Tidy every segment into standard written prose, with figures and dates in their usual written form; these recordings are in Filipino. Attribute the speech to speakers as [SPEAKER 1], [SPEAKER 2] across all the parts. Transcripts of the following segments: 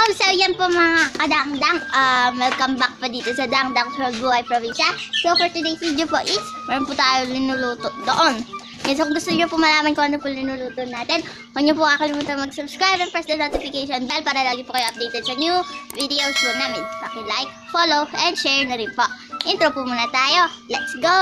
[SPEAKER 1] So yan po mga kadangdang, welcome back pa dito sa Dangdang Buhay Probinsya. So for today's video po is, meron po tayo linuluto doon. Okay, so kung gusto niyo po malaman kung ano po linuluto natin, huwag niyo po kakalimutan mag-subscribe and press the notification bell para lagi po kayo updated sa new videos po namin. Paki-like, follow, and share na rin po. Intro po muna tayo. Let's go!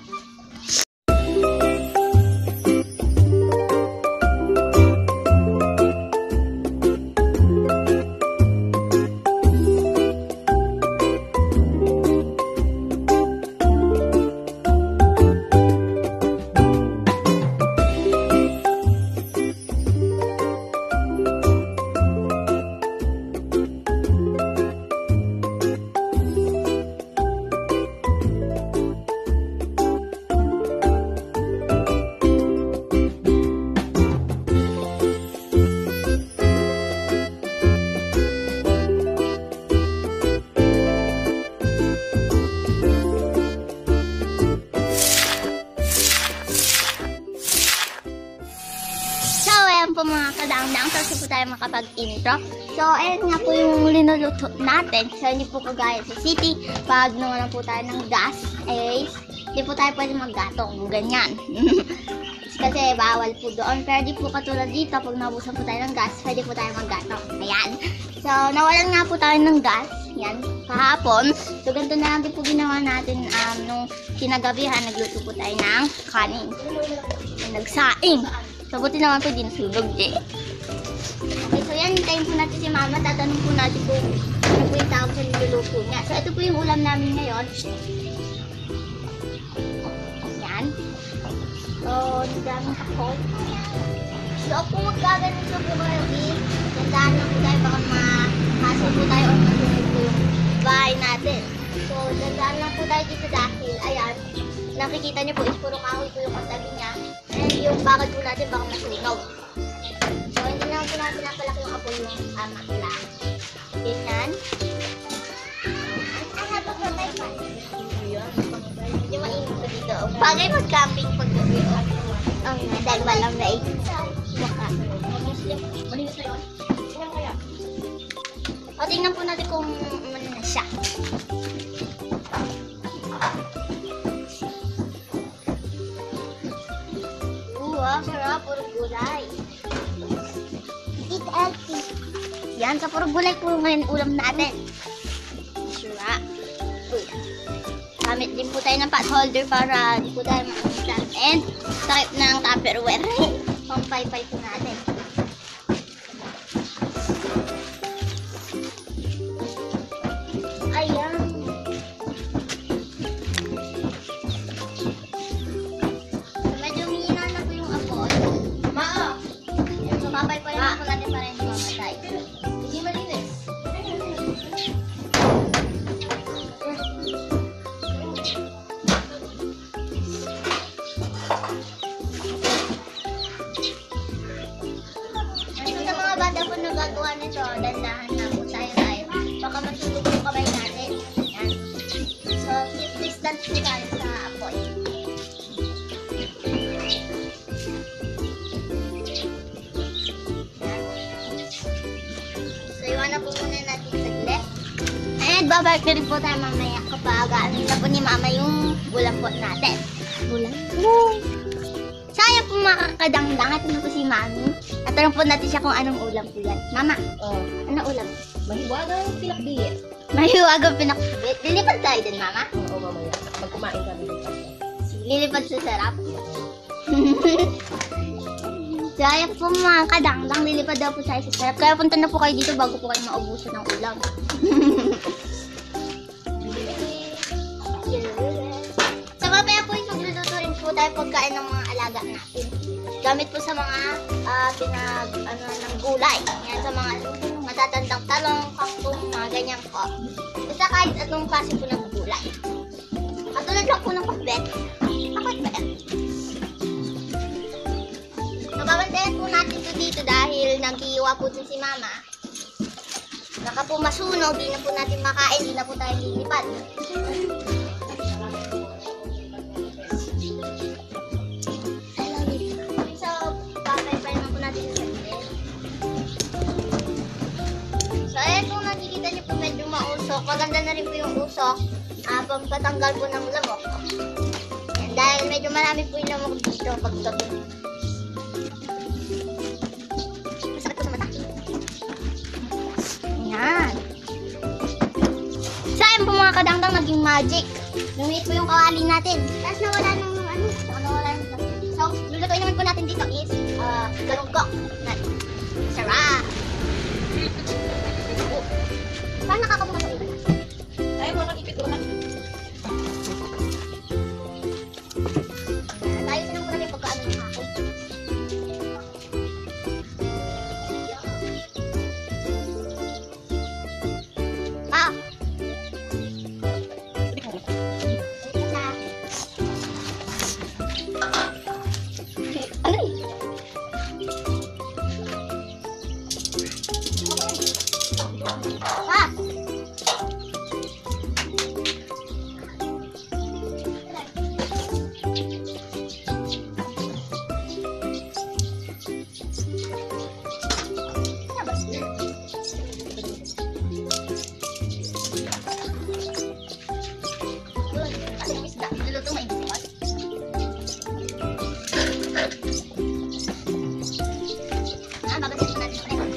[SPEAKER 1] Po mga kadangdang, so po tayo makapag-intro. So, ayan nga po yung linuluto natin. So, hindi po kagaya sa city. Pag nawalan po tayo ng gas, hindi po tayo pwede maggatong. Ganyan. Kasi bawal po doon. Pero di po katulad dito, pag naubusan po tayo ng gas, pwede po tayo maggatong. Ayan. So, nawalan nga po tayo ng gas. Yan, kahapon. So, ganito na lang din po ginawa natin nung kinagabihan. Nagluto po tayo ng kanin. Nagsaing. So, buti naman po din sulog eh. Okay, so yan, hintayin po natin si Mama. Tatanong po natin po ano po yung tawag sa niluluto niya. So, ito po yung ulam namin ngayon. Yan. So, daming ako. So, kung magkaganito po kayo tandaan na po tayo baka makasal po tayo o masunog po yung bahay natin. So, tandaan lang po tayo dito dahil, ayan, nakikita niyo po is puro kahoy po yung katabi niya. And yung bakal po natin baka masunog. So, hindi naman po natin napalaki yung apoy yung lang. Ganyan. Ang habang patay pa. Hindi mainit pa dito. Bagay mag-camping pag gabi. Dahil walang naik. Baka. Malinis na yun. Tingnan kaya. O, tingnan po natin kung ano na siya. Wow, sarap. Puro gulay. Eat healthy. Yan, sa puro gulay po ngayon ulam natin. Sarap. Gamit din po tayo ng pot holder para di po tayo makamitan. And sakip ng Tupperware. Pampay-pay po natin. Ayan. Nagagawa nito, dandahan na po tayo. Baka masunog yung kamay natin. Yan. So, keep distance po tayo sa apoy. Yan. So, iwan na po muna natin saglit. And, babalik na rin po tayo mamaya kapag ano na po ni Mama yung bulambot natin. Bulambot! Sayang po makakadangdang. Ito na po si Mami. At tanong po natin siya kung anong ulam po yan. Mama, anong ulam?
[SPEAKER 2] Mahiwagang pinakbit.
[SPEAKER 1] Mahiwagang pinakbit. Lilipad tayo din, Mama?
[SPEAKER 2] Oo, mamaya. Pag kumain kami dito.
[SPEAKER 1] Lilipad sa sarap. Sayang po mga kadangdang. Lilipad daw po tayo sa sarap. Kaya punta na po kayo dito bago po kayo maubusan ng ulam. Sa mamaya po yung magluluto rin po tayo pagkain ng mga alaga natin. Gamit po sa mga ng gulay. Yan, sa mga matatandang talong, kangkong, mga ganyan po. Basta kahit anong klase po ng gulay. Katulad lang po ng pakbet. Bakit ba yan? Nababantayan po natin ito dito dahil nag-iiwa po din si Mama. Baka po masunog, di na po natin makain, di na po tayo lilipad. So, papay pa naman po natin sa saglit. So, mausok. Maganda na rin po yung usok. Pampatanggal po ng lamok. Yan, dahil medyo marami po yung lamok dito pag gabi. Masakit po sa mata. Yan. So, ayun po mga kadangdang, naging magic. Lumit po yung kawali natin. Tapos nawala ng nawala ng so, lulutuin naman po natin dito is galunggong. Sarap! Paano nakakabuka sa iba?
[SPEAKER 2] Ay, mo nang ipit ko na.
[SPEAKER 1] Tayo sinang po natin pagkaano ng ako. Pa! Ano eh? Pa! Niluto mo yung bukod. Babagyan po natin ulit.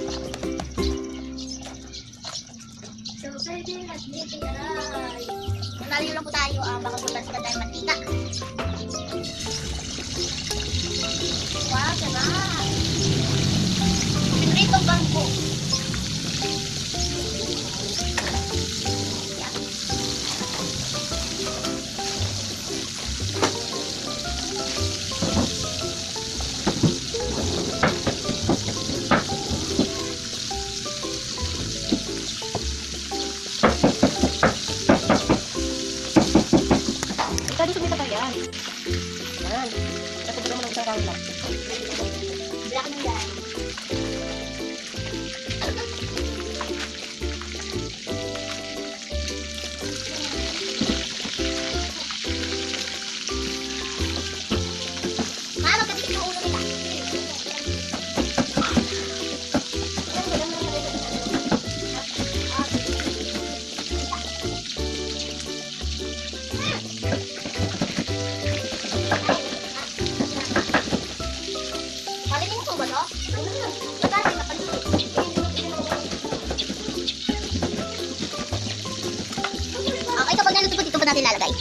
[SPEAKER 1] So, pwede natin aray. Malayo lang po tayo, baka butas ka tayo mantika. Wow, sarap! Favorite bangko.
[SPEAKER 2] Tadi sumita pa yan. Yan. Tapos mo ng sarang lang.
[SPEAKER 1] Black ng dahil. Mama, kapit yung ulo nila. Malinis po ba to? Magkano na palit? Okay, kapag naluto po dito po natin lalagay.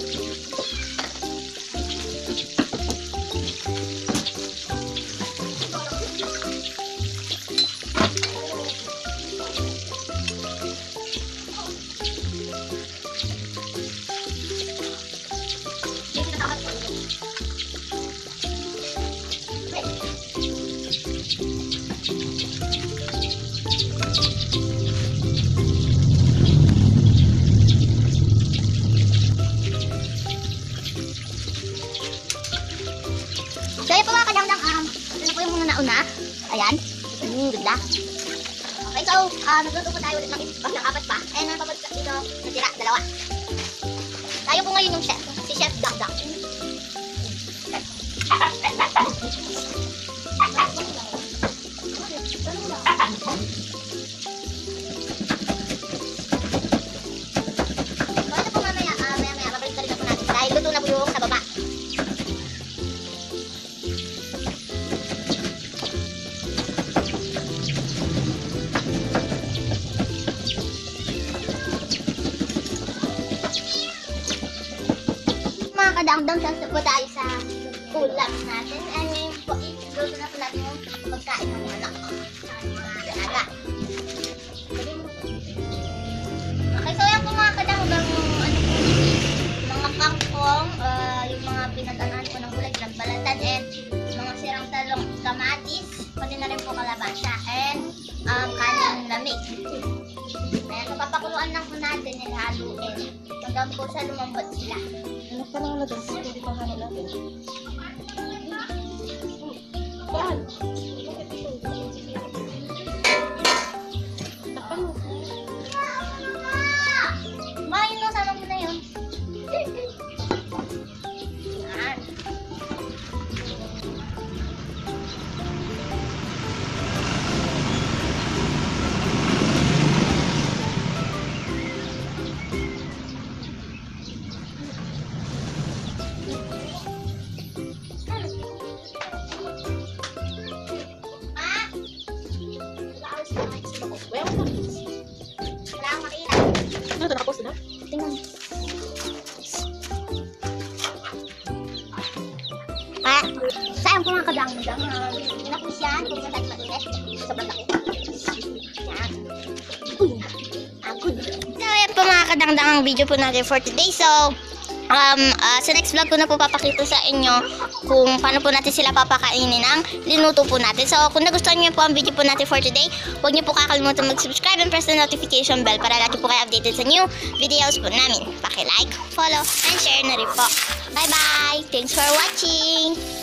[SPEAKER 1] So, yun po mga kadangdang, ito na po yung mga nauna. Ayan. Ganda. Okay, so, nagluto po tayo ulit ng apat pa. And ang pabagsak dito, natira, dalawa. Tayo po ngayon yung chef, si Chef Dangdang. So, ito po mamaya, babalik na rin po natin. Dahil luto na po yung sa baba. Mga kadangdang, sasa po tayo sa ulam natin. And ngayon po, luto na po natin yung pagkain ng manok. Sa mga dalaga. Okay, so yan po mga kadangdang, mga kangkong, yung mga pinaganahan po ng gulay, balatan, and mga sirang talong, kamatis, pati na rin po kalabasa, and kanin lamig. Ayan, papapakuluan lang po natin, haluin. Hanggang po sa lumambot sila.
[SPEAKER 2] Ano pa lang na doon? Hindi pa halo natin. Saan? Takpan mo.
[SPEAKER 1] Mahin mo, sama mo na yun. Yan.
[SPEAKER 2] Ako. Bayaw mo.
[SPEAKER 1] Wala akong makita.
[SPEAKER 2] Ano ito? Nakapost na?
[SPEAKER 1] Tingnan. Ah, sayang po mga kadang-dang. Nakis yan. Kung natin mainit. Sobrang laki. Yan. Uy. Agod. So, yan po mga kadang-dang ang video po natin for today. So, sa next vlog ko na po papakita sa inyo kung paano po natin sila papakainin ang linuto po natin. So, kung nagustuhan niyo po ang video po natin for today, huwag niyo po kakalimutan mag-subscribe and press the notification bell para lagi po kayo updated sa new videos po namin. Paki-like, follow, and share na rin po. Bye-bye! Thanks for watching!